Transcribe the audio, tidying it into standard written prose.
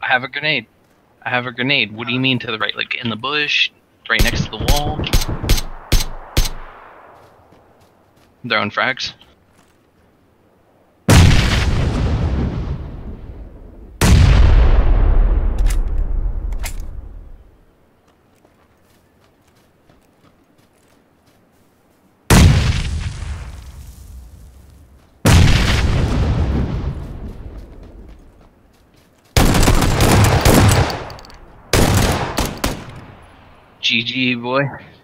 have a grenade. I have a grenade. What do you mean to the right? Like in the bush? Right next to the wall? Throwing frags. GG, boy.